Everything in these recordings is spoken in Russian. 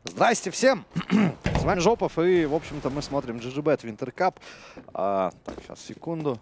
Здрасте всем! С вами Жопов, и, в общем-то, мы смотрим GGBet Winter Cup. Так, сейчас, секунду.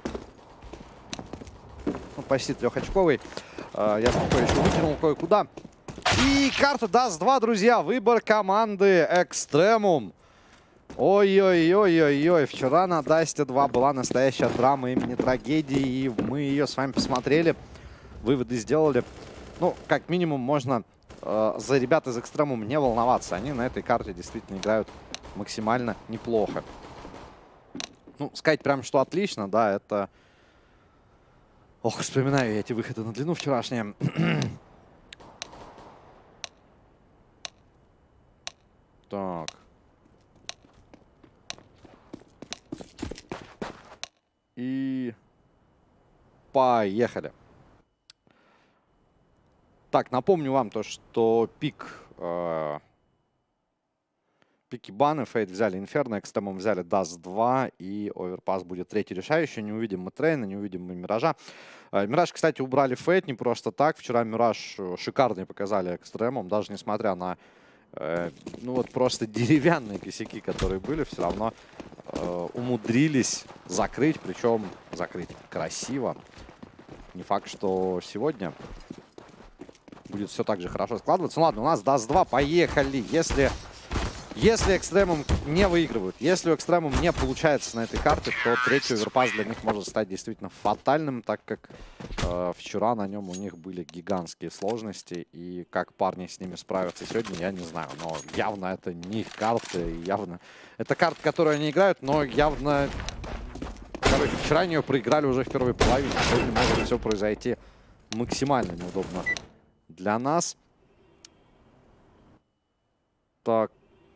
Ну, почти трехочковый. Я спокойно еще выкинул кое-куда. И карта DAZ2, друзья. Выбор команды Extremum. Ой-ой-ой-ой-ой. Вчера на Дасте 2 была настоящая драма имени трагедии, и мы ее с вами посмотрели. Выводы сделали. Ну, как минимум, можно за ребят из Extremum не волноваться. Они на этой карте действительно играют максимально неплохо. Ну, сказать прям, что отлично, да, это... Ох, вспоминаю я эти выходы на длину вчерашние. Так. И... Поехали. Так, напомню вам то, что пики баны, Фейт взяли Инферно, Экстремум взяли DAZ2, и Оверпас будет третий решающий. Не увидим мы Трейна, не увидим мы Миража. Мираж, кстати, убрали Фейт не просто так. Вчера Мираж шикарный показали Экстремум, даже несмотря на, ну вот просто деревянные косяки, которые были, все равно умудрились закрыть, причем закрыть красиво. Не факт, что сегодня будет все так же хорошо складываться. Ну ладно, у нас DAZ2, поехали. Если Extremum не выигрывают, если у Extremum не получается на этой карте, то третий оверпас для них может стать действительно фатальным, так как вчера на нем у них были гигантские сложности. И как парни с ними справятся сегодня, я не знаю. Но явно это не их карта, явно... Это карта, которую они играют, но явно... Короче, вчера они ее проиграли уже в первой половине. Сегодня может все произойти максимально неудобно для нас. Так...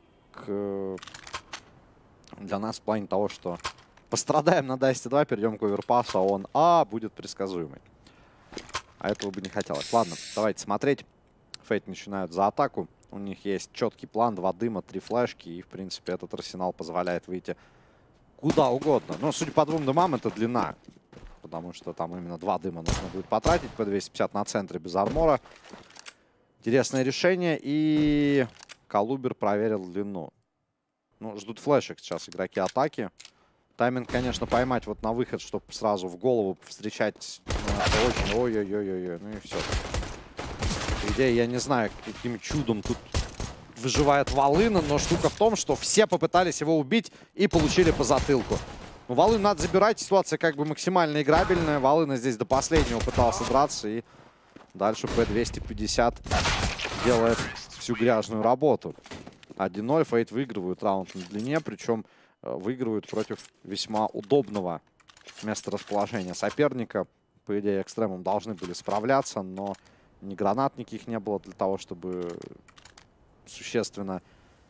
Для нас в плане того, что пострадаем на Дасте 2, перейдем к оверпасу, а он будет предсказуемый. А этого бы не хотелось. Ладно, давайте смотреть. Фейт начинают за атаку. У них есть четкий план, 2 дыма, 3 флешки. И, в принципе, этот арсенал позволяет выйти куда угодно. Но, судя по 2 дымам, это длина. Потому что там именно 2 дыма нужно будет потратить. По 250 на центре без армора. Интересное решение. И... Калубер проверил длину. Ну, ждут флешек сейчас игроки атаки. Тайминг, конечно, поймать вот на выход, чтобы сразу в голову встречать. Очень... Ой-ой-ой-ой. Ну и все. По идее, я не знаю, каким чудом тут выживает Волына, но штука в том, что все попытались его убить и получили по затылку. Ну, Волыну надо забирать. Ситуация как бы максимально играбельная. Волына здесь до последнего пытался драться. И дальше P250 делает всю грязную работу. 1-0. Фейт выигрывают раунд на длине, причем выигрывают против весьма удобного месторасположения соперника. По идее, Экстремум должны были справляться, но ни гранат никаких не было для того, чтобы существенно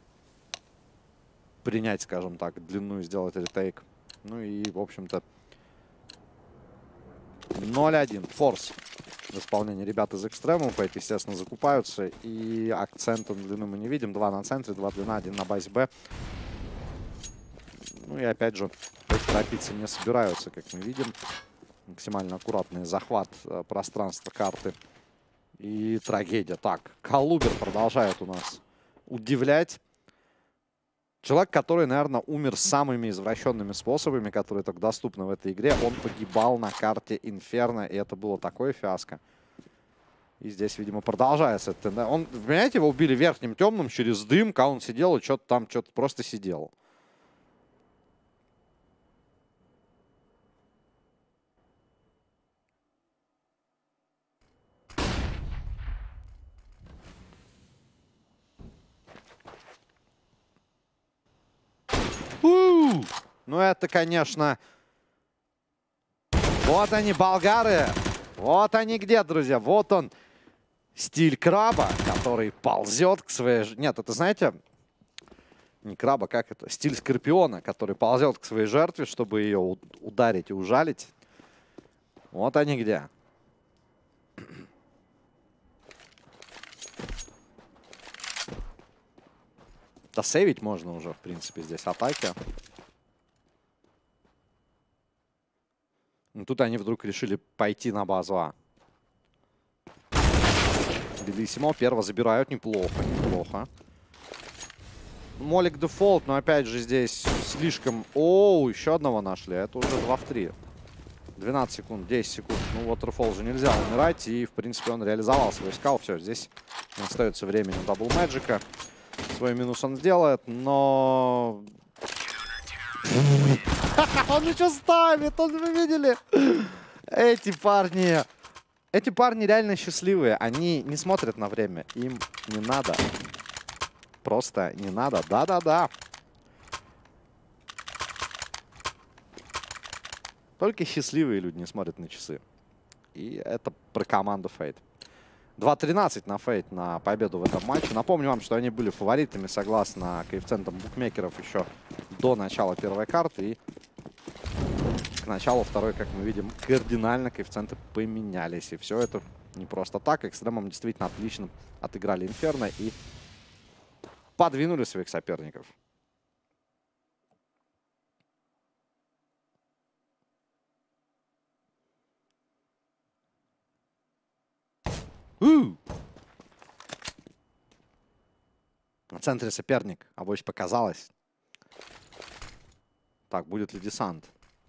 принять, скажем так, длину и сделать ретейк. Ну и, в общем-то, 0-1. Форс в исполнении ребят из Extremum. Фейт, естественно, закупаются. И акцента на длину мы не видим. 2 на центре, 2 длина, 1 на базе Б. Ну и опять же, торопиться не собираются, как мы видим. Максимально аккуратный захват пространства карты. И трагедия. Так, Калубер продолжает у нас удивлять. Человек, который, наверное, умер самыми извращенными способами, которые так доступны в этой игре. Он погибал на карте Инферно, и это было такое фиаско. И здесь, видимо, продолжается это. Он, понимаете, его убили верхним темным через дым, когда он сидел и что-то там, что-то просто сидел. Ну, это, конечно... Вот они, болгары. Вот они где, друзья. Вот он, стиль краба, который ползет к своей... Нет, это, знаете, не краба, как это? Стиль скорпиона, который ползет к своей жертве, чтобы ее ударить и ужалить. Вот они где. Да сейвить можно уже, в принципе, здесь атаки. Но тут они вдруг решили пойти на базу А. Белиссимо первого забирают. Неплохо, неплохо. Молик дефолт, но опять же здесь слишком... Оу, еще одного нашли. Это уже 2 в 3. 12 секунд, 10 секунд. Ну, Waterfall же нельзя умирать. И, в принципе, он реализовал свой скал. Все, здесь не остается времени у Дабл Мэджика. Свой минус он сделает, но... Он еще ставит, вы видели? Эти парни реально счастливые. Они не смотрят на время. Им не надо. Просто не надо. Да-да-да. Только счастливые люди не смотрят на часы. И это про команду Fate. 2-13 на Fate на победу в этом матче. Напомню вам, что они были фаворитами согласно коэффициентам букмекеров еще до начала первой карты. И к началу второй, как мы видим, кардинально коэффициенты поменялись. И все это не просто так. Экстремум действительно отлично отыграли Инферно и подвинули своих соперников. На центре соперник. Авось показалось. Так, будет ли десант?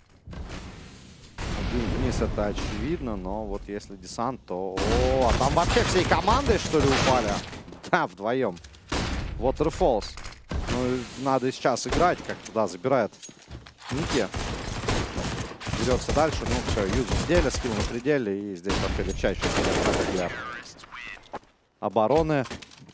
Вниз это очевидно, но вот если десант, то... О, а там вообще всей командой, что ли, упали? Да, вдвоем. Waterfalls. Ну, надо сейчас играть, как туда забирает Ники. Берется дальше, ну все, юз в деле, скилл на пределе, и здесь вообще легчайший для обороны.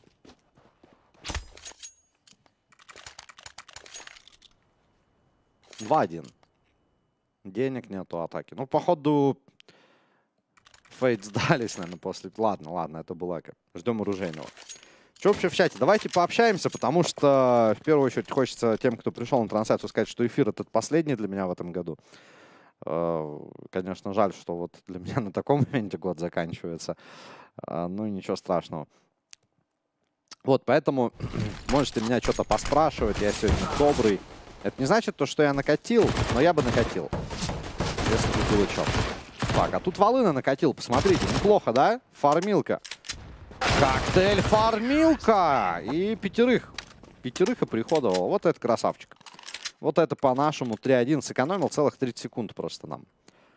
Два-один. Денег нету, атаки. Ну, походу, Фейт сдались, наверное, после... Ладно, это было как. Ждем оружейного. Что вообще в чате? Давайте пообщаемся, потому что, в первую очередь, хочется тем, кто пришел на трансляцию, сказать, что эфир этот последний для меня в этом году. Конечно, жаль, что вот для меня на таком моменте год заканчивается. Ну, ничего страшного. Вот, поэтому можете меня что-то поспрашивать. Я сегодня добрый. Это не значит то, что я накатил, но я бы накатил, если бы было что. Так, а тут Волына накатил, посмотрите. Неплохо, да? Фармилка. Коктейль фармилка! И пятерых и приходовал. Вот это красавчик. Вот это по-нашему 3-1 сэкономил целых 30 секунд просто нам.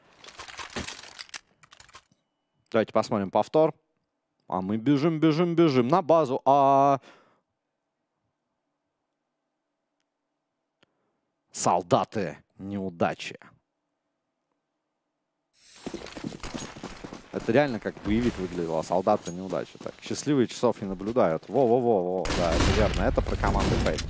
Давайте посмотрим повтор. А мы бежим на базу. Солдаты неудачи. Это реально как боевик выглядело. Солдаты неудачи. Так, счастливые часов не наблюдают. Во-во-во-во. Да, это верно. Это про команду Fate.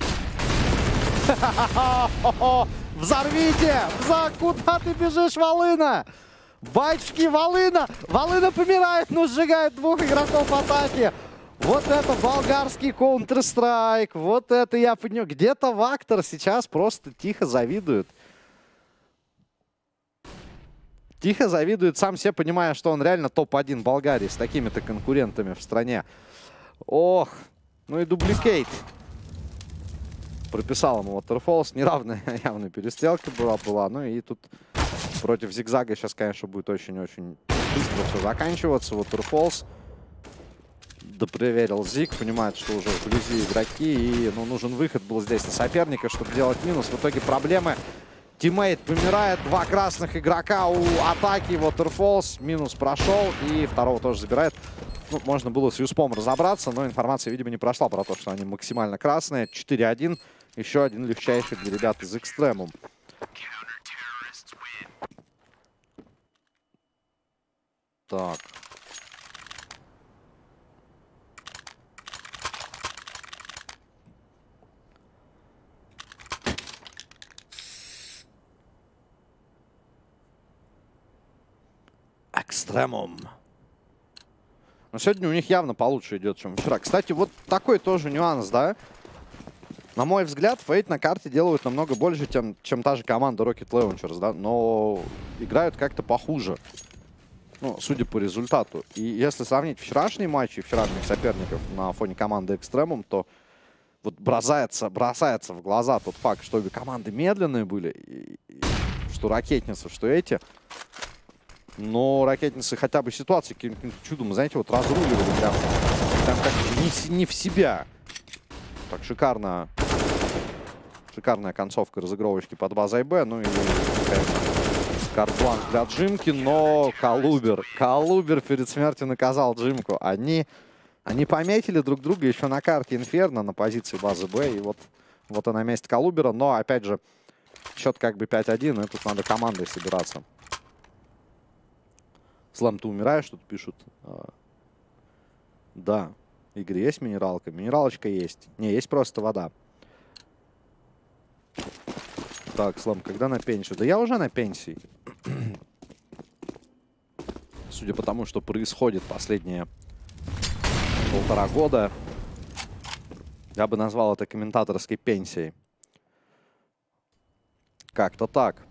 Взорвите! Куда ты бежишь, Волына? Батюшки, Волына! Волына помирает, но сжигает двух игроков атаки. Вот это болгарский Counter-Strike. Вот это я понял. Где-то Вактор сейчас просто тихо завидует. Тихо завидует, сам себе понимая, что он реально топ-1 Болгарии с такими-то конкурентами в стране. Ох, ну и дубликейт. Прописал ему Waterfalls. Неравная явно перестрелка была. Ну и тут против Зигзага сейчас, конечно, будет очень-очень быстро все заканчиваться. Waterfalls допроверил Зиг, понимает, что уже вблизи игроки. И нужен выход был здесь на соперника, чтобы делать минус. В итоге проблемы. Тиммейт помирает. Два красных игрока у атаки. Waterfalls минус прошел. И второго тоже забирает. Ну, можно было с Юспом разобраться, но информация, видимо, не прошла про то, что они максимально красные. 4-1. Еще один легчайший для ребят из Экстремум. Так. Экстремум. Но сегодня у них явно получше идет, чем вчера. Кстати, вот такой тоже нюанс, да? На мой взгляд, Fate на карте делают намного больше, чем та же команда Rocket Launchers, да? Но играют как-то похуже. Ну, судя по результату. И если сравнить вчерашние матчи и вчерашних соперников на фоне команды Extremum, то вот бросается в глаза тот факт, что обе команды медленные были, что ракетницы, что эти. Но ракетницы хотя бы ситуации каким-то чудом, знаете, вот разруливали прям как не в себя. Так шикарно Шикарная концовка разыгровочки под базой Б. Ну и, конечно, карт-бланш для Джимки. Но Калубер перед смертью наказал Джимку. Они пометили друг друга еще на карте Инферно на позиции базы Б. И вот она месть Калубера. Но, опять же, счет как бы 5-1. И тут надо командой собираться. Слэм, ты умираешь? Тут пишут. Да. Игорь, есть минералка? Минералочка есть. Не, есть просто вода. Так, Слэм, когда на пенсию? Да я уже на пенсии. Судя по тому, что происходит последние 1,5 года, я бы назвал это комментаторской пенсией. Как-то так.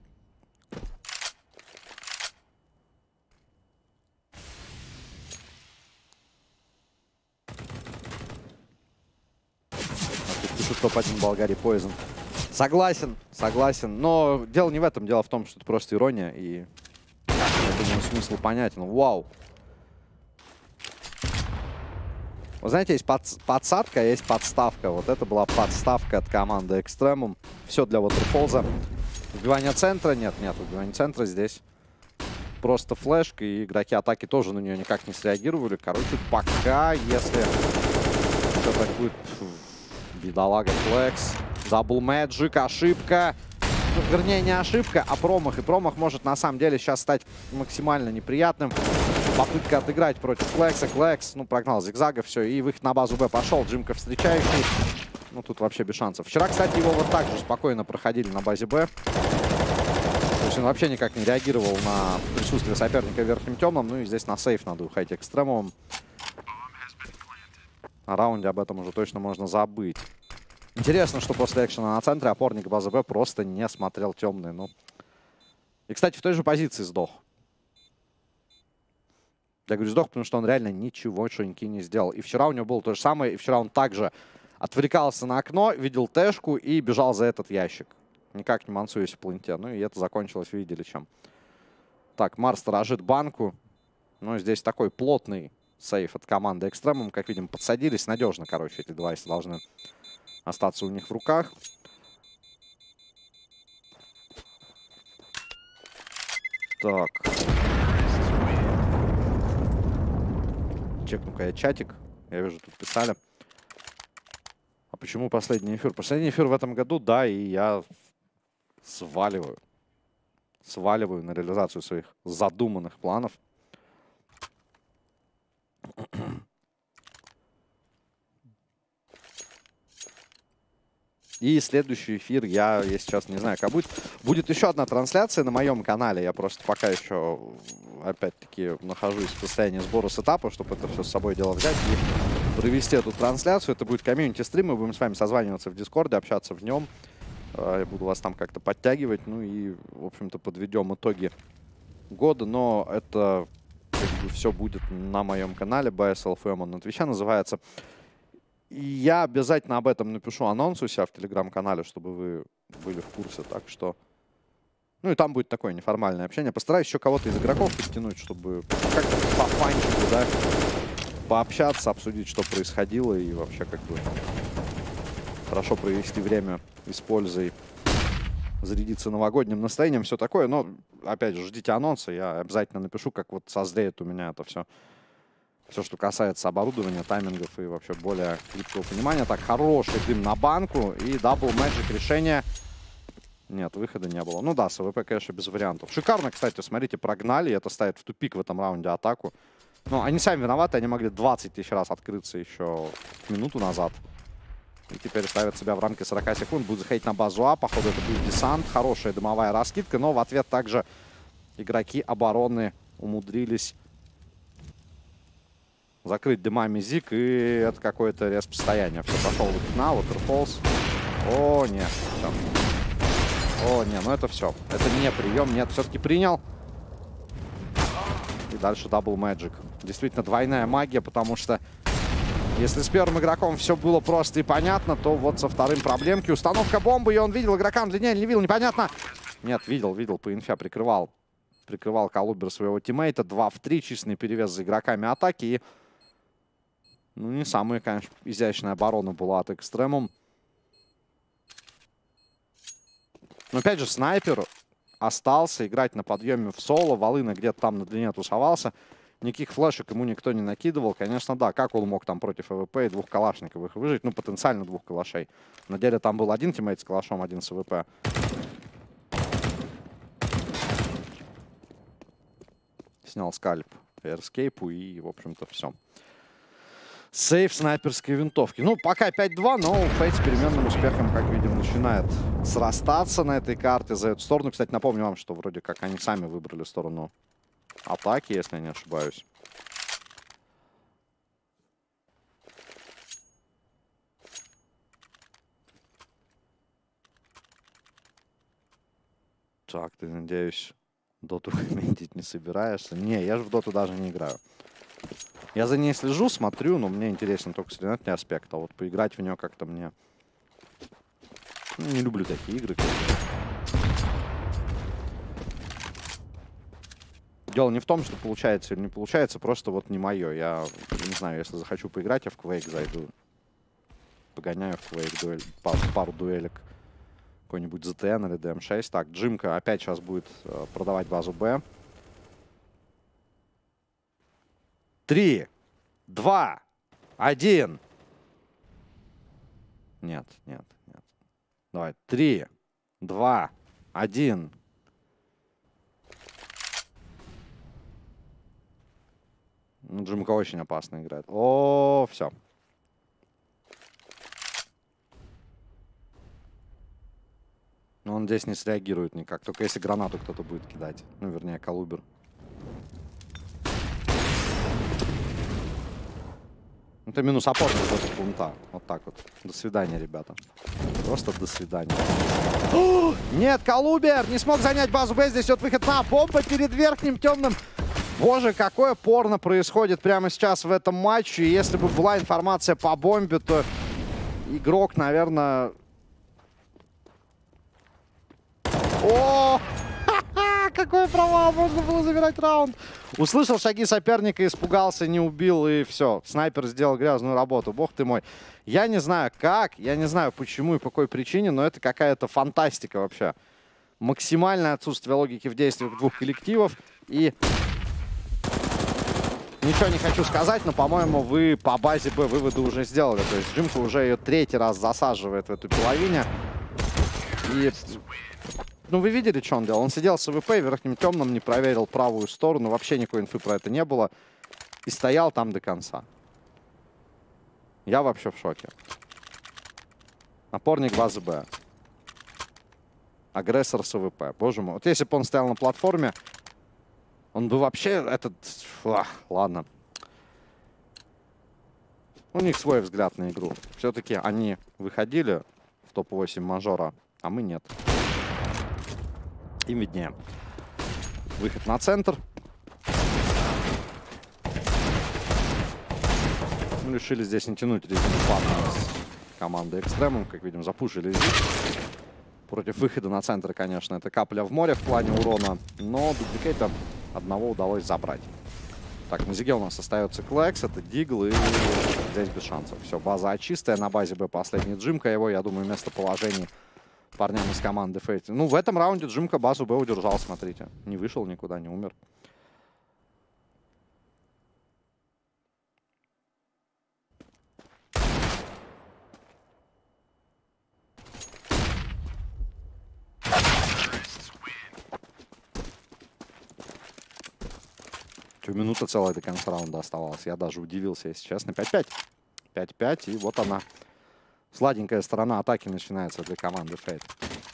Пишут топ-1 Болгарии Poison. Согласен. Но дело не в этом. Дело в том, что это просто ирония. И я думаю, смысл понятен. Вау. Вы знаете, есть подсадка, а есть подставка. Вот это была подставка от команды Extremum. Все для Waterfalls'а. Убивание центра? Нет, убивания центра здесь. Просто флешка, и игроки атаки тоже на нее никак не среагировали. Короче, пока, если все так будет... Бедолага Флекс. Дабл Мэджик, ошибка. Ну, вернее, не ошибка, а промах. И промах может на самом деле сейчас стать максимально неприятным. Попытка отыграть против Флекса. Флекс, ну, прогнал зигзага, все. И выход на базу Б пошел. Джимка встречающий. Ну, тут вообще без шансов. Вчера, кстати, его вот так же спокойно проходили на базе Б. То есть он вообще никак не реагировал на присутствие соперника в верхнем темном. Ну и здесь на сейф надо уходить Экстремумом. На раунде об этом уже точно можно забыть. Интересно, что после экшена на центре опорник базы Б просто не смотрел темный. Ну. И, кстати, в той же позиции сдох. Я говорю, сдох, потому что он реально ничегошеньки не сделал. И вчера у него было то же самое. И вчера он также отвлекался на окно, видел тэшку и бежал за этот ящик. Никак не мансуясь в планте. Ну и это закончилось, видели чем. Так, Марс сторожит банку. Ну, здесь такой плотный сейф от команды Extremum. Как видим, подсадились. Надежно, короче, эти девайсы должны остаться у них в руках. Так. Чекну-ка я чатик. Я вижу, тут писали. А почему последний эфир? Последний эфир в этом году, да, и я сваливаю. Сваливаю на реализацию своих задуманных планов. И следующий эфир я сейчас не знаю, как будет. Будет еще одна трансляция на моем канале. Я просто пока еще, опять-таки, нахожусь в состоянии сбора сетапа, чтобы это все с собой дело взять и провести эту трансляцию. Это будет комьюнити-стрим. Мы будем с вами созваниваться в Дискорде, общаться в нем. Я буду вас там как-то подтягивать. Ну и, в общем-то, подведем итоги года. Но это все будет на моем канале. BSLFM он на Твиче называется. И я обязательно об этом напишу анонс у себя в Телеграм-канале, чтобы вы были в курсе. Так что... Ну и там будет такое неформальное общение. Постараюсь еще кого-то из игроков подтянуть, чтобы как-то по фанчику, да, пообщаться, обсудить, что происходило. И вообще как бы хорошо провести время, используя, зарядиться новогодним настроением, все такое. Но, опять же, ждите анонса. Я обязательно напишу, как вот созреет у меня это все. Все, что касается оборудования, таймингов и вообще более гибкого понимания. Так, хороший дым на банку. И дабл мэджик решение. Нет, выхода не было. Ну да, с АВП, конечно, без вариантов. Шикарно, кстати, смотрите, прогнали. Это ставит в тупик в этом раунде атаку. Ну, они сами виноваты. Они могли 20 тысяч раз открыться еще минуту назад. И теперь ставят себя в рамки 40 секунд. Будут заходить на базу А. Походу, это будет десант. Хорошая дымовая раскидка. Но в ответ также игроки обороны умудрились закрыть дымами Зик, и это какое-то респ-состояние. Все, пошел выход на Waterfalls. О, нет. Все. О, нет, ну это все. Это не прием. Нет, все-таки принял. И дальше дабл мэджик. Действительно, двойная магия, потому что если с первым игроком все было просто и понятно, то вот со вторым проблемки. Установка бомбы, и он видел игрока, длиннее не видел, непонятно. Нет, видел, по инфе прикрывал. Прикрывал Калубер своего тиммейта. 2 в 3, численный перевес за игроками атаки. И ну, не самая, конечно, изящная оборона была от Extremum. Но опять же, снайпер остался играть на подъеме в соло. Волына где-то там на длине тусовался. Никаких флешек ему никто не накидывал. Конечно, да, как он мог там против АВП и двух калашниковых выжить? Ну, потенциально двух калашей. На деле там был один тиммейт с калашом, один с АВП. Снял скальп эскейпу и, в общем-то, все. Сейф снайперской винтовки. Ну, пока 5-2, но Фейт с переменным успехом, как видим, начинает срастаться на этой карте за эту сторону. Кстати, напомню вам, что вроде как они сами выбрали сторону атаки, если я не ошибаюсь. Так, ты, надеюсь, доту комментить не собираешься? Не, я же в доту даже не играю. Я за ней слежу, смотрю, но мне интересен только соревновательный аспект. А вот поиграть в нее как-то мне... Ну, не люблю такие игры. Дело не в том, что получается или не получается, просто вот не мое. Я не знаю, если захочу поиграть, я в Quake зайду. Погоняю в Quake пару дуэлек. Какой-нибудь ZTN или DM6. Так, Джимка опять сейчас будет продавать базу Б. 3, 2, 1. Нет. Давай, 3, 2, 1. Ну, Джимка очень опасно играет. О, все. Но он здесь не среагирует никак. Только если гранату кто-то будет кидать. Ну, вернее, калубер. Это минус опорный против пункта. Вот так вот. До свидания, ребята. Просто до свидания. Нет, Калубер не смог занять базу Б. Здесь вот выход на бомба перед верхним темным. Боже, какое порно происходит прямо сейчас в этом матче. И если бы была информация по бомбе, то игрок, наверное... О! Какой провал! Можно было забирать раунд. Услышал шаги соперника, испугался, не убил, и все. Снайпер сделал грязную работу. Бог ты мой. Я не знаю как, я не знаю почему и по какой причине, но это какая-то фантастика вообще. Максимальное отсутствие логики в действиях двух коллективов. И ничего не хочу сказать, но, по-моему, вы по базе Б выводы уже сделали. То есть Джимка уже ее третий раз засаживает в эту половине. И... Ну, вы видели, что он делал? Он сидел с АВП, верхним темным, не проверил правую сторону. Вообще никакой инфы про это не было. И стоял там до конца. Я вообще в шоке. Опорник базы Б. Агрессор с АВП. Боже мой. Вот если бы он стоял на платформе, он бы вообще этот... ладно. У них свой взгляд на игру. Все-таки они выходили в топ-8 мажора, а мы нет. Им виднее. Выход на центр. Мы решили здесь не тянуть резину с командой Экстремум. Как видим, запушили здесь. Против выхода на центр, конечно, это капля в море в плане урона. Но дубликейта одного удалось забрать. Так, на Зиге у нас остается Клекс, это Дигл, и здесь без шансов. Все, база чистая. На базе Б последний Джимка его, я думаю, местоположение парням из команды Фейт. Ну, в этом раунде Джимка базу Б удержал, смотрите. Не вышел никуда, не умер. Минута целая до конца раунда оставалась. Я даже удивился, если честно. 5-5. 5-5, и вот она. Сладенькая сторона атаки начинается для команды Фейт.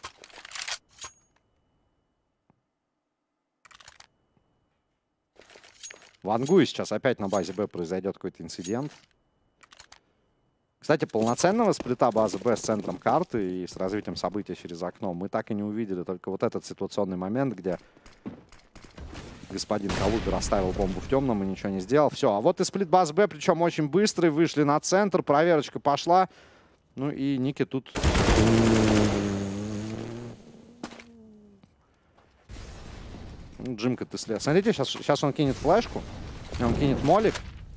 В Ангуе сейчас опять на базе Б произойдет какой-то инцидент. Кстати, полноценного сплита базы Б с центром карты и с развитием событий через окно мы так и не увидели. Только вот этот ситуационный момент, где господин Калубер оставил бомбу в темном и ничего не сделал. Все, а вот и сплит базы Б, причем очень быстрый. Вышли на центр, проверочка пошла. Ну и Ники тут... Джимка, ты след. Смотрите, сейчас он кинет флешку. Он кинет молик.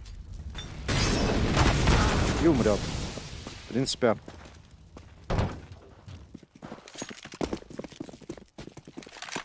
И умрет. В принципе...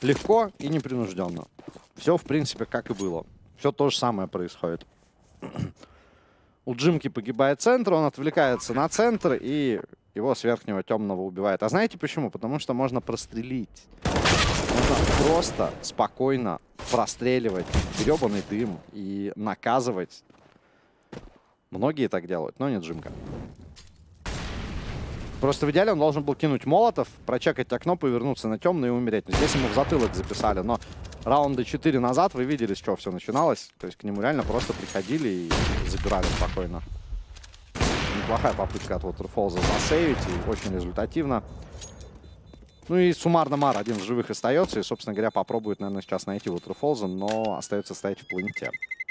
Легко и непринужденно. Все, в принципе, как и было. Все то же самое происходит. У Джимки погибает центр, он отвлекается на центр, и его с верхнего темного убивает. А знаете почему? Потому что можно прострелить. Можно просто спокойно простреливать гребаный дым и наказывать. Многие так делают, но не Джимка. Просто в идеале он должен был кинуть молотов, прочекать окно, повернуться на темный и умереть. Здесь ему в затылок записали, но раунды 4 назад вы видели, с чего все начиналось. То есть к нему реально просто приходили и забирали спокойно. Неплохая попытка от Waterfalls'а засейвить, и очень результативно. Ну и суммарно Мар один в живых остается, и, собственно говоря, попробует, наверное, сейчас найти Waterfalls'а, но остается стоять в планете.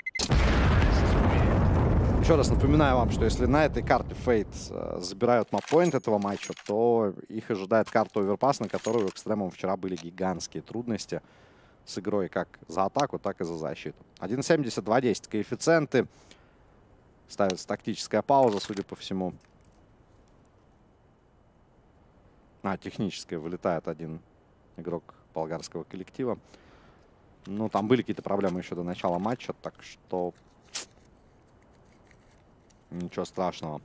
Еще раз напоминаю вам, что если на этой карте Fate забирают маппоинт этого матча, то их ожидает карта Overpass, на которую у Экстремум вчера были гигантские трудности с игрой как за атаку, так и за защиту. 1.70, 2.10 коэффициенты. Ставится тактическая пауза, судя по всему. Техническая. Вылетает один игрок болгарского коллектива. Ну, там были какие-то проблемы еще до начала матча, так что... Ничего страшного.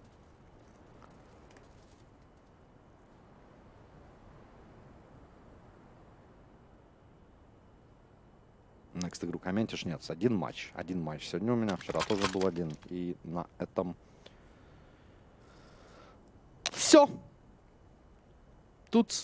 Next игру комментишь? Нет, один матч. Один матч. Сегодня у меня, вчера тоже был один. И на этом... Все! Туц.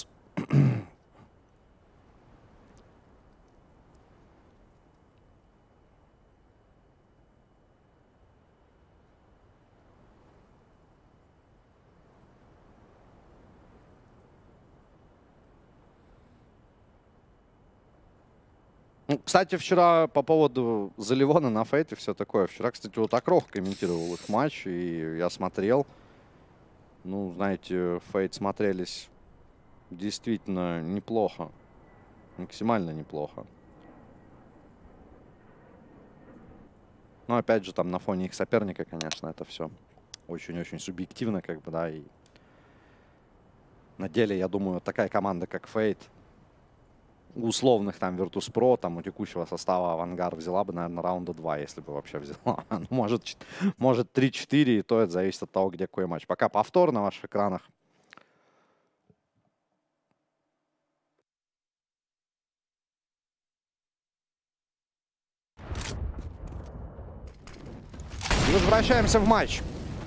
Кстати, вчера по поводу Заливона на Фейте все такое. Вчера, кстати, вот Акрох комментировал их матч, и я смотрел. Ну, знаете, Фейт смотрелись действительно неплохо. Максимально неплохо. Но, опять же, там на фоне их соперника, конечно, это все очень-очень субъективно, как бы, да, и на деле, я думаю, такая команда, как Фейт, у условных там Virtus.pro, там у текущего состава Авангар взяла бы, наверное, раунда 2, если бы вообще взяла. Может 3-4, и то это зависит от того, где какой матч. Пока повтор на ваших экранах. Возвращаемся в матч.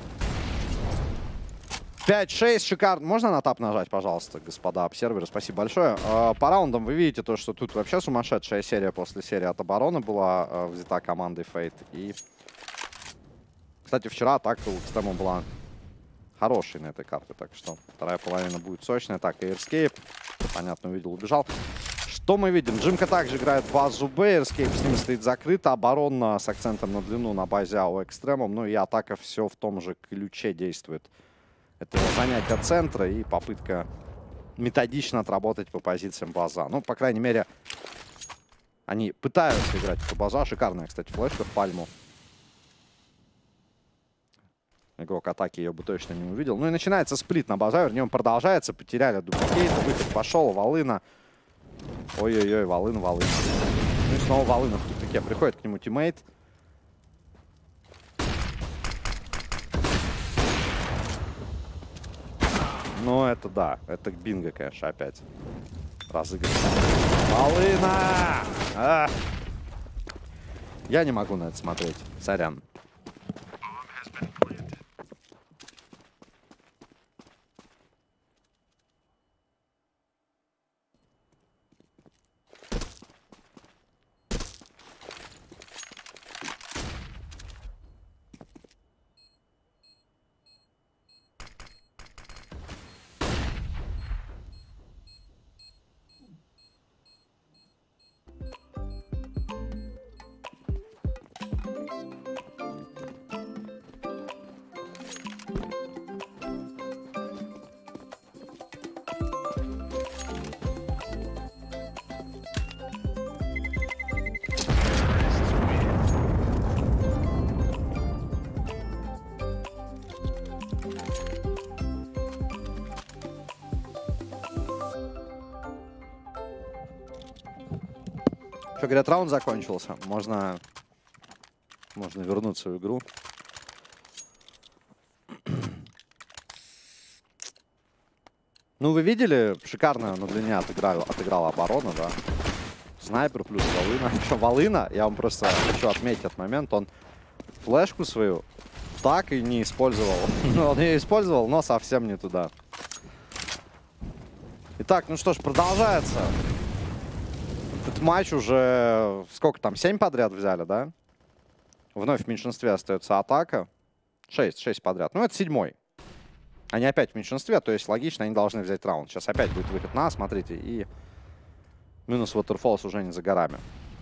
5-6, шикарно. Можно на тап нажать, пожалуйста, господа обсерверы? Спасибо большое. По раундам вы видите то, что тут вообще сумасшедшая серия после серии от обороны была взята командой Fate. И, кстати, вчера атака у Экстрема была хорошей на этой карте, так что вторая половина будет сочная. Так, Aerscape, понятно, увидел, убежал. Что мы видим? Джимка также играет базу Б, Aerscape с ним стоит закрыто, оборона с акцентом на длину на базе А у Экстремум, ну и атака все в том же ключе действует. Это занятие центра и попытка методично отработать по позициям база. Ну, по крайней мере, они пытаются играть эту база. Шикарная, кстати, флешка в пальму. Игрок атаки ее бы точно не увидел. Ну и начинается сплит на база, вернее, он продолжается. Потеряли дубликейт, выход пошел, Волына. Ой-ой-ой, Волына. Ну и снова Волына в тупике. Приходит к нему тиммейт. Ну, это да. Это бинго, конечно, опять. Разыгрывает. Волына! Я не могу на это смотреть. Сорян. Что, говорят, раунд закончился. Можно вернуться в игру. Ну, вы видели, шикарно на длине отыграла оборона, да. Снайпер плюс Волына. Причем Волына, я вам просто хочу отметить этот момент, он флешку свою так и не использовал. Он ее использовал, но совсем не туда. Итак, ну что ж, продолжается. Этот матч уже, сколько там, 7 подряд взяли, да? Вновь в меньшинстве остается атака. 6 подряд. Ну, это 7-й. Они опять в меньшинстве, то есть логично, они должны взять раунд. Сейчас опять будет выход на, смотрите, и минус Waterfalls уже не за горами.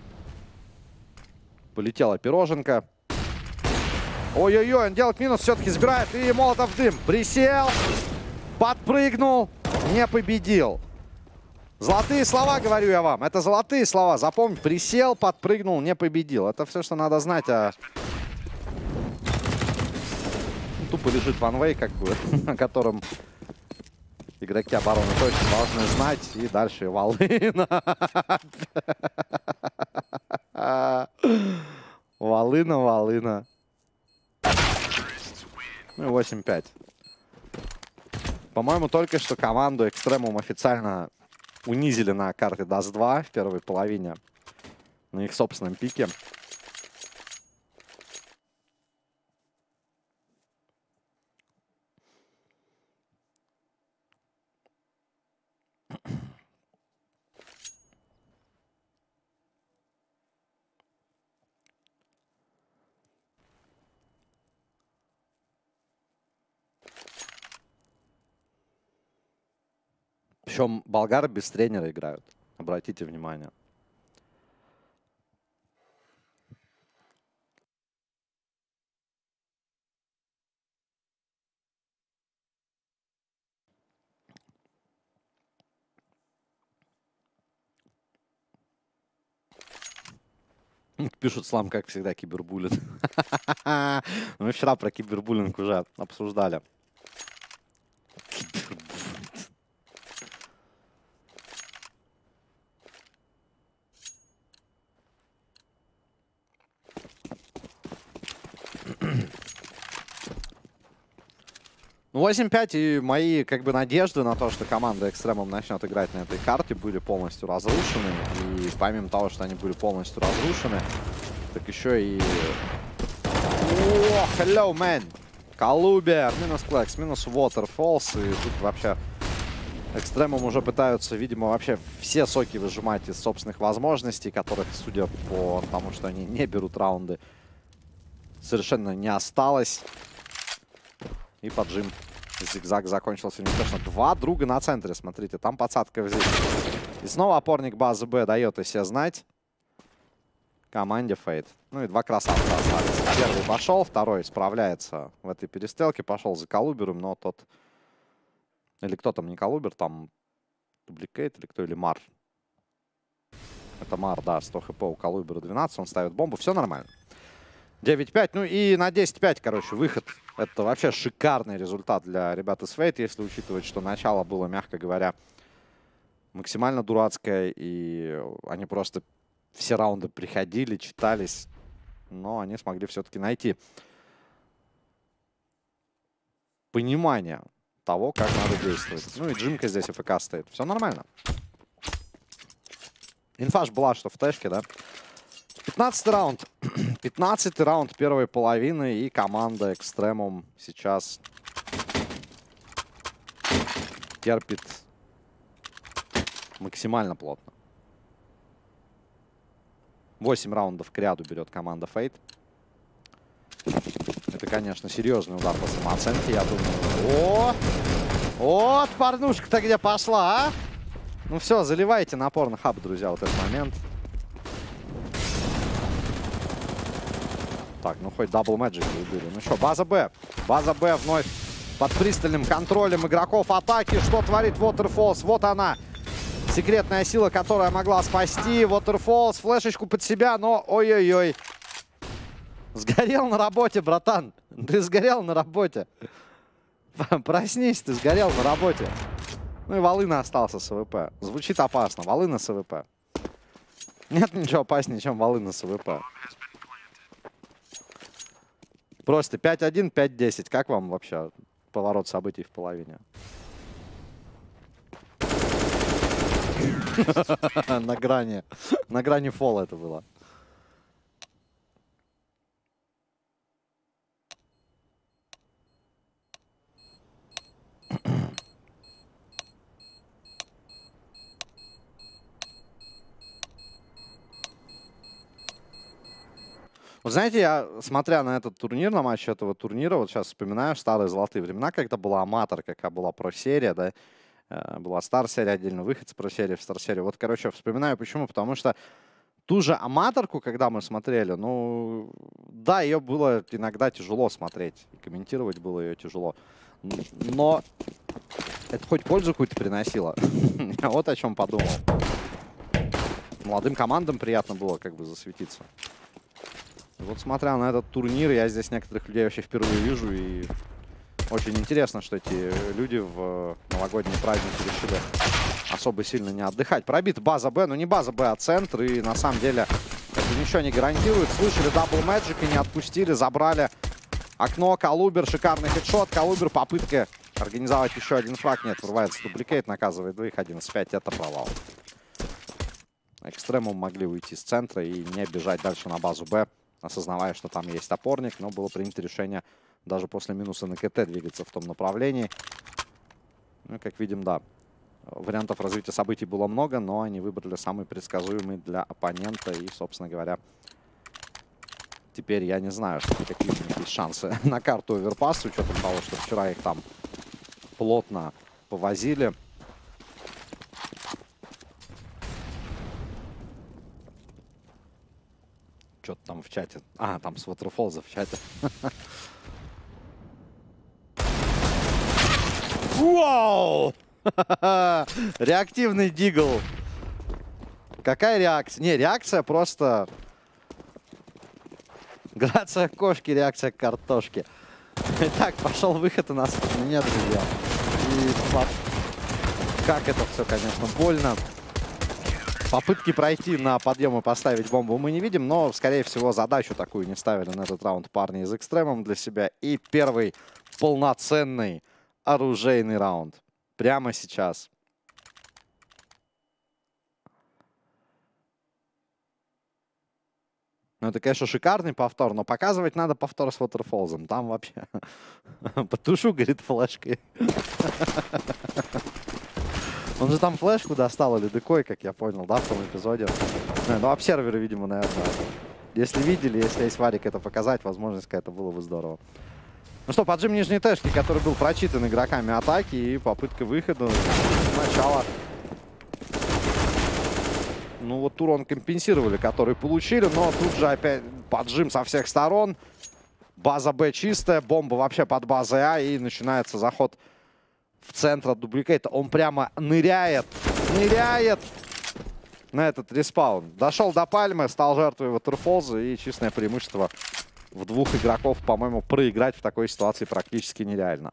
Полетела пироженка. Ой-ой-ой, он делает минус, все-таки забирает, и Молотов дым. Присел, подпрыгнул, не победил. Золотые слова, говорю я вам, это золотые слова. Запомни, присел, подпрыгнул, не победил. Это все, что надо знать о... Тупо лежит ванвей, как бы, о котором игроки обороны точно должны знать. И дальше Волына. Волына. Ну и 8-5. По-моему, только что команду Extremum официально унизили на карте Dust 2 в первой половине. На их собственном пике. Причем болгары без тренера играют. Обратите внимание. Пишут, Слам, как всегда, кибербуллинг. Мы вчера про кибербуллинг уже обсуждали. Ну, 8-5, и мои, как бы, надежды на то, что команда Extremum начнет играть на этой карте, были полностью разрушены. И помимо того, что они были полностью разрушены, так еще и... О, hello, man! Колубер, минус Клекс, минус Waterfalls. И тут вообще Extremum уже пытаются, видимо, вообще все соки выжимать из собственных возможностей, которых, судя по тому, что они не берут раунды, совершенно не осталось. И поджим. Зигзаг закончился неуспешно. Два друга на центре, смотрите. Там подсадка здесь. И снова опорник базы Б дает о себе знать. Команде Фейт. Ну и два красавца остались. Первый пошел, второй справляется в этой перестрелке. Пошел за Колубером, но тот... Или кто там, не Колубер, там Дубликейт или кто, или Мар. Это Мар, да, 100 хп у Колубера 12. Он ставит бомбу, все нормально. 9-5, ну и на 10-5, короче, выход. Это вообще шикарный результат для ребят из Fate, если учитывать, что начало было, мягко говоря, максимально дурацкое. И они просто все раунды приходили, читались. Но они смогли все-таки найти понимание того, как надо действовать. Ну и Джимка здесь АФК стоит. Все нормально. Инфа ж была, что в тэшке, да? 15-й раунд. 15-й раунд первой половины. И команда Extremum сейчас терпит максимально плотно. 8 раундов к ряду берет команда Fate. Это, конечно, серьезный удар по самооценке, я думаю. О! Вот, порнушка-то где пошла, а? Ну все, заливайте напор на хаб, друзья, вот этот момент. Так, ну хоть дабл мэджик убили. Ну что, база Б. База Б вновь под пристальным контролем игроков атаки. Что творит Waterfalls? Вот она. Секретная сила, которая могла спасти. Waterfalls, флешечку под себя, но ой-ой-ой. Сгорел на работе, братан. Ты сгорел на работе. Проснись, ты сгорел на работе. Ну и Волына остался с АВП. Звучит опасно. Волына с АВП. Нет ничего опаснее, чем волына с АВП. Просто 5-1, 5-10. Как вам вообще поворот событий в половине? На грани фола это было. Вот знаете, я, смотря на этот турнир, на матч этого турнира, вот сейчас вспоминаю старые золотые времена, когда была аматор, какая была про-серия, да, была стар-серия отдельно, выход с про-серии в стар-серию. Вот, короче, вспоминаю почему, потому что ту же аматорку, когда мы смотрели, ну, да, ее было иногда тяжело смотреть, и комментировать было ее тяжело, но это хоть пользу какую-то приносило. Я вот о чем подумал. Молодым командам приятно было как бы засветиться. Вот смотря на этот турнир, я здесь некоторых людей вообще впервые вижу. И очень интересно, что эти люди в новогодние праздники решили особо сильно не отдыхать. Пробита база Б, ну не база Б, а центр. И на самом деле это ничего не гарантирует. Слышали дабл мэджик и не отпустили. Забрали окно. Калубер, шикарный хедшот. Калубер, попытка организовать еще один фраг. Нет, врывается дубликейт, наказывает двоих. 11-5, это провал. Экстремум могли уйти с центра и не бежать дальше на базу Б, осознавая, что там есть опорник, но было принято решение даже после минуса на КТ двигаться в том направлении. Ну, как видим, да, вариантов развития событий было много, но они выбрали самый предсказуемый для оппонента. И, собственно говоря, теперь я не знаю, какие у них есть шансы на карту оверпасс, с учетом того, что вчера их там плотно повозили. Что-то там в чате. А, там с Waterfalls в чате. Вау! Реактивный дигл. Какая реакция? Не, реакция просто... Грация кошки, реакция картошки. Итак, пошел выход у нас. Нет, друзья. И как это все, конечно, больно. Попытки пройти на подъем и поставить бомбу мы не видим, но, скорее всего, задачу такую не ставили на этот раунд парни из Экстремум для себя. И первый полноценный оружейный раунд. Прямо сейчас. Ну, это, конечно, шикарный повтор, но показывать надо повтор с Waterfalls'ом. Там вообще... Потушу, говорит, флешкой. Он же там флешку достал или декой, как я понял, да, в том эпизоде. Ну, обсерверы, видимо, наверное. Если видели, если есть варик это показать, возможность какая-то было бы здорово. Ну что, поджим нижней тэшки, который был прочитан игроками атаки, и попытка выхода. Сначала... Ну, вот урон компенсировали, который получили, но тут же опять поджим со всех сторон. База Б чистая, бомба вообще под базой А, и начинается заход в центр от дубликейта. Он прямо ныряет на этот респаун. Дошел до пальмы, стал жертвой Waterfalls, и чистое преимущество в двух игроков, по-моему, проиграть в такой ситуации практически нереально.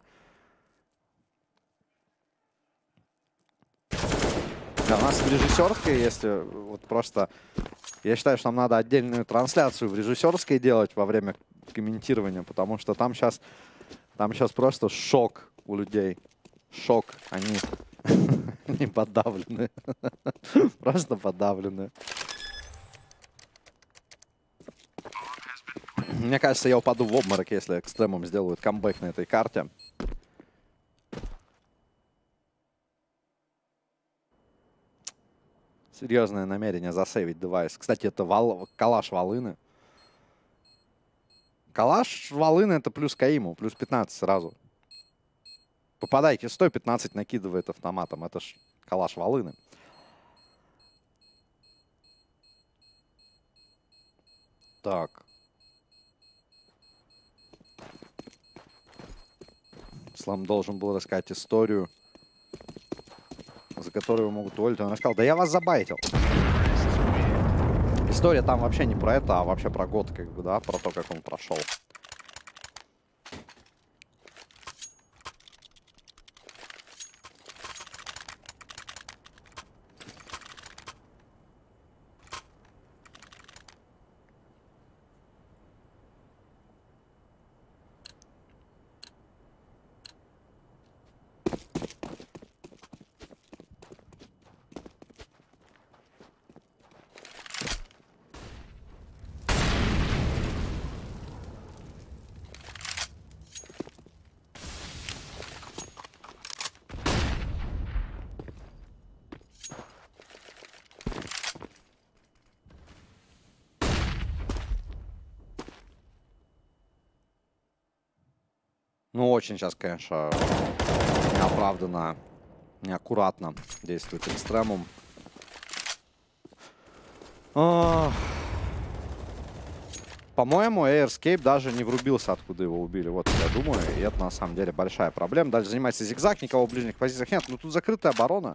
Да, у нас в режиссерской, если вот просто... Я считаю, что нам надо отдельную трансляцию в режиссерской делать во время комментирования, потому что там сейчас просто шок у людей. Шок. Они не подавлены. Просто подавлены. Мне кажется, я упаду в обморок, если Экстремум сделают камбэк на этой карте. Серьезное намерение засейвить девайс. Кстати, это калаш волыны. Калаш волыны это плюс Каиму, плюс 15 сразу. Попадайте 115 накидывает автоматом. Это ж калаш волыны. Так. Слам должен был рассказать историю, за которую могут уволить. Он рассказал, да я вас забайтил. История там вообще не про это, а вообще про год, как бы, да, про то, как он прошел. Ну, очень сейчас, конечно, неоправданно, неаккуратно действует Экстремум. По-моему, Airscape даже не врубился, откуда его убили. Вот я думаю, и это на самом деле большая проблема. Дальше занимается зигзаг, никого в ближних позициях нет. Но тут закрытая оборона.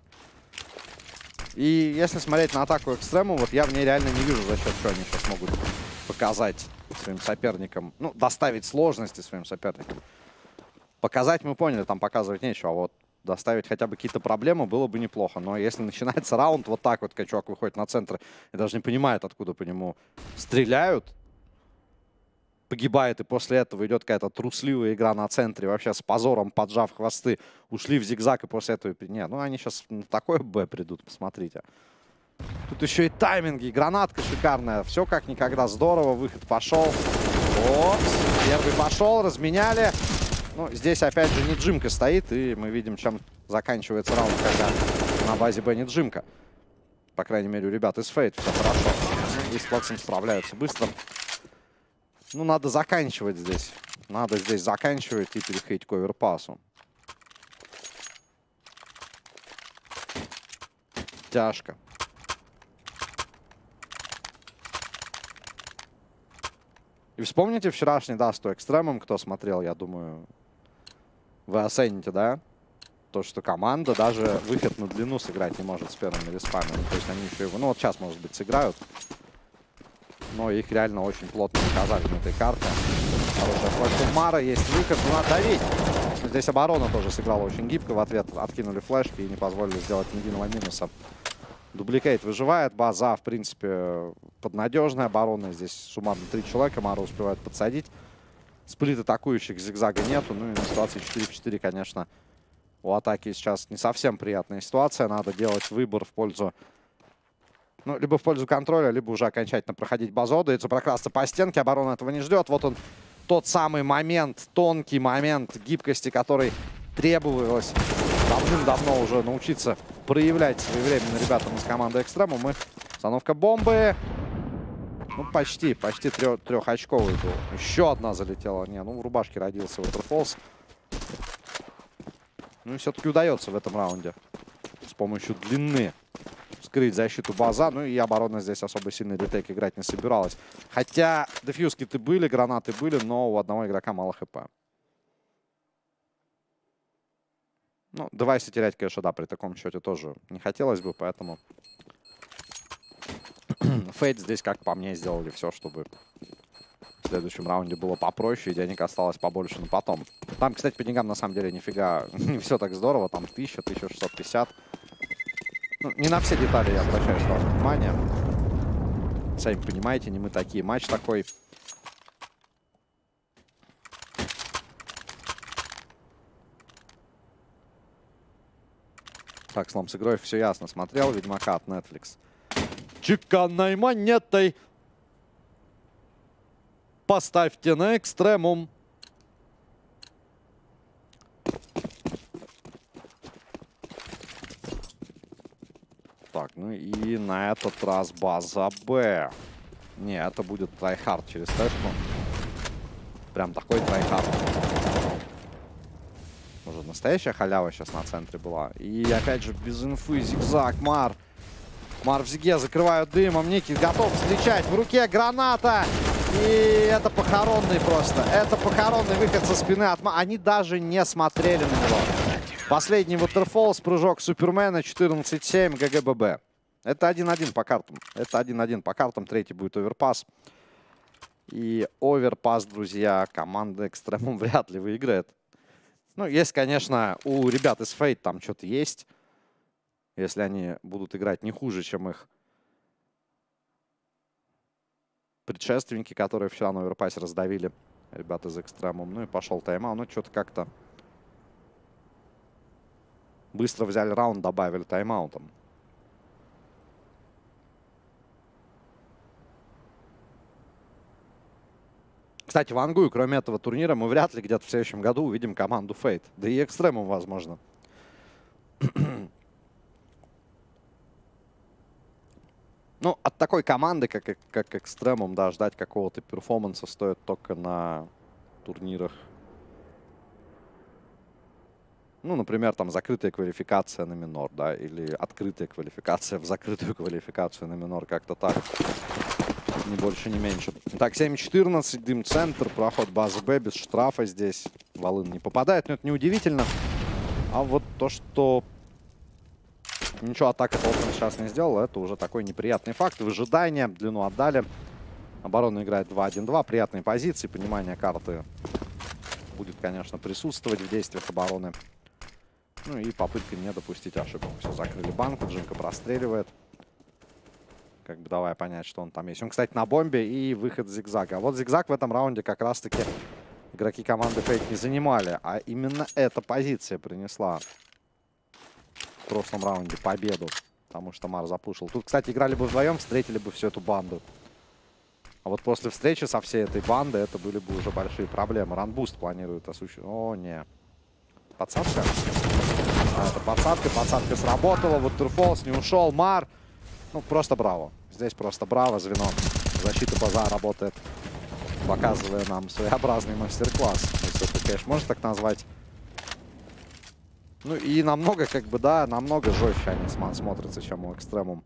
И если смотреть на атаку Экстрему, вот я в ней реально не вижу, за счет чего они сейчас могут показать своим соперникам. Ну, доставить сложности своим соперникам. Показать мы поняли, там показывать нечего. А вот доставить хотя бы какие-то проблемы было бы неплохо. Но если начинается раунд вот так вот, когда чувак выходит на центр и даже не понимает, откуда по нему стреляют, погибает, и после этого идет какая-то трусливая игра на центре, вообще с позором поджав хвосты, ушли в зигзаг, и после этого... Не, ну они сейчас на такое Б придут, посмотрите. Тут еще и тайминги, гранатка шикарная, все как никогда здорово, выход пошел. Вот, первый пошел, разменяли. Ну, здесь опять же не Джимка стоит, и мы видим, чем заканчивается раунд, когда на базе Б не Джимка. По крайней мере, у ребят из Fate все хорошо. И с Флексом справляются быстро. Ну, надо заканчивать здесь. Надо здесь заканчивать и переходить к оверпасу. Тяжко. И вспомните вчерашний Даст Экстремум, кто смотрел, я думаю, вы оцените, да? То, что команда даже выход на длину сыграть не может с первыми респами. Ну, то есть они еще его... Ну, вот сейчас, может быть, сыграют. Но их реально очень плотно наказали на этой карте. Хорошая флешка Мара, есть выход, но надо давить. Здесь оборона тоже сыграла очень гибко. В ответ откинули флешки и не позволили сделать ни единого минуса. Дубликейт выживает. База, в принципе, поднадежная оборона. Здесь суммарно 3 человека. Мара успевает подсадить. Сплит атакующих, зигзага нету. Ну и на ситуации 4 в 4, конечно, у атаки сейчас не совсем приятная ситуация. Надо делать выбор в пользу... Ну, либо в пользу контроля, либо уже окончательно проходить базу. Удается прокрасться по стенке. Оборона этого не ждет. Вот он, тот самый момент, тонкий момент гибкости, который требовалось давным-давно уже научиться проявлять своевременно ребятам из команды Экстремум. И установка бомбы. Ну, почти трехочковый был. Еще одна залетела. Не, ну, в рубашке родился Waterfalls. Ну, и все-таки удается в этом раунде с помощью длины скрыть защиту база. Ну и оборона здесь особо сильный ретейк играть не собиралась. Хотя дефьюзки-то были, гранаты были, но у одного игрока мало хп. Ну, девайсы терять, конечно, да, при таком счете тоже не хотелось бы, поэтому... Фейт здесь, как по мне, сделали все, чтобы в следующем раунде было попроще, и денег осталось побольше, но потом. Там, кстати, по деньгам, на самом деле, нифига не все так здорово. Там 1000, 1650. Ну, не на все детали я обращаю ваше внимание. Сами понимаете, не мы такие. Матч такой. Так, слом с игрой, все ясно. Смотрел Ведьмака от Netflix. Чеканной монетой поставьте на Экстремум. Так, ну и на этот раз база Б. Не, это будет трайхард через тэшку. Прям такой трайхард. Может, настоящая халява сейчас на центре была. И опять же без инфы зигзаг. Мар в зиге закрывают дымом. Ники готов встречать. В руке граната. И это похоронный просто. Это похоронный выход со спины от Мара. Они даже не смотрели на него. Последний Waterfalls, прыжок Супермена, 14-7, ГГББ. Это 1-1 по картам. Это 1-1 по картам. Третий будет оверпас. И оверпас, друзья, команда Экстремум вряд ли выиграет. Ну, есть, конечно, у ребят из Fate там что-то есть. Если они будут играть не хуже, чем их предшественники, которые вчера на оверпасе раздавили ребята из Экстремум. Ну и пошел тайм-аут. Ну, что-то как-то быстро взяли раунд, добавили тайм-аутом. Кстати, в Ангую, кроме этого турнира, мы вряд ли где-то в следующем году увидим команду Fate. Да и Экстремум, возможно. Ну, от такой команды, как Экстремум, да, ждать какого-то перформанса стоит только на турнирах Ну, например, там закрытая квалификация на минор, да, или открытая квалификация в закрытую квалификацию на минор, как-то так. Ни больше, ни меньше. Так, 7-14, дым-центр, проход базы Б без штрафа здесь. Волын не попадает, но это неудивительно. А вот то, что ничего атака толком сейчас не сделала, это уже такой неприятный факт. Выжидание, длину отдали. Оборона играет 2-1-2, приятные позиции, понимание карты будет, конечно, присутствовать в действиях обороны. Ну и попытка не допустить ошибок. Все, закрыли банку, Джинка простреливает. Как бы давая понять, что он там есть. Он, кстати, на бомбе и выход зигзага. А вот зигзаг в этом раунде как раз-таки игроки команды Fate не занимали. А именно эта позиция принесла в прошлом раунде победу. Потому что Мар запушил. Тут, кстати, играли бы вдвоем, встретили бы всю эту банду. А вот после встречи со всей этой бандой это были бы уже большие проблемы. Ранбуст планирует осуществить. О, не. Подсадка? А, это подсадка. Подсадка сработала. Вот Турфолс не ушел. Мар. Ну, просто браво. Здесь просто браво. Звено защиты база работает, показывая нам своеобразный мастер-класс. Если это, конечно, можно так назвать. Ну и намного, как бы, да, намного жестче они смотрятся, чем у Экстремум.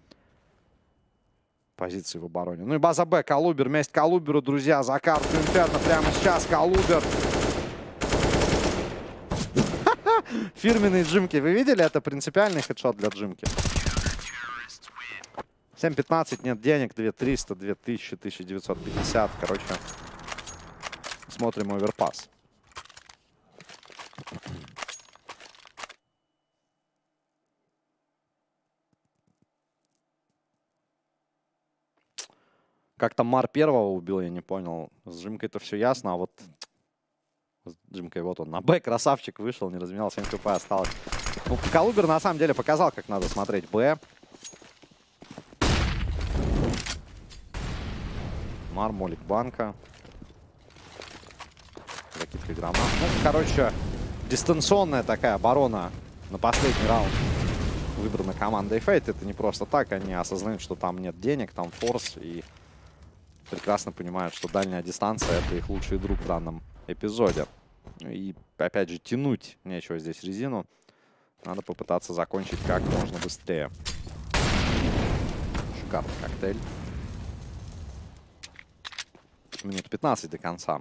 Позиции в обороне. Ну и база Б. Калубер. Месть Калуберу, друзья. За карту Инферно прямо сейчас. Калубер. Фирменные Джимки. Вы видели? Это принципиальный хедшот для Джимки. 7-15, нет денег, 2300, 2000, 1950. Короче, смотрим оверпас. Как там Мар первого убил, я не понял. С Джимкой-то все ясно, а вот с Джимкой вот он на Б. Красавчик вышел, не разменял, 7 хп осталось. Ну, Калубер на самом деле показал, как надо смотреть Б. Мар, молик банка. Закидка гранат. Ну, короче, дистанционная такая оборона на последний раунд выбрана командой Fate. Это не просто так. Они осознают, что там нет денег, там форс. И прекрасно понимают, что дальняя дистанция — это их лучший друг в данном эпизоде. И, опять же, тянуть нечего здесь резину. Надо попытаться закончить как можно быстрее. Шикарный коктейль. Минут 15 до конца.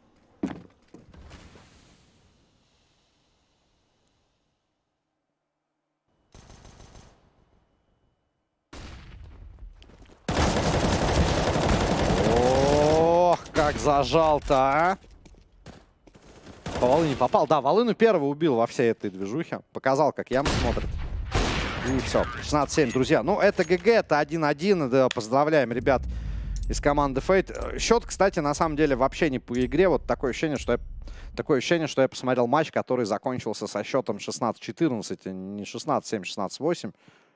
Ох, как зажал-то, а! По Волыне попал. Да, Волыну первый убил во всей этой движухе. Показал, как яма смотрит. И все. 16-7, друзья. Ну, это ГГ, это 1-1. Да, поздравляем, ребят, из команды Fate. Счет, кстати, на самом деле вообще не по игре. Вот такое ощущение, что я посмотрел матч, который закончился со счетом 16-14, не 16-7, 16-8.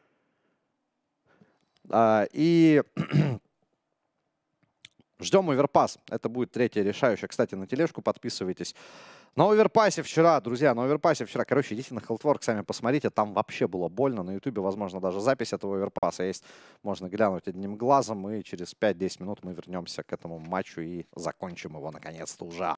И ждем оверпас. Это будет третья решающая. Кстати, на тележку подписывайтесь. На оверпасе вчера, друзья, на оверпасе вчера. Короче, идите на Healthwork, сами посмотрите. Там вообще было больно. На ютубе, возможно, даже запись этого оверпаса есть. Можно глянуть одним глазом. И через 5-10 минут мы вернемся к этому матчу и закончим его наконец-то уже.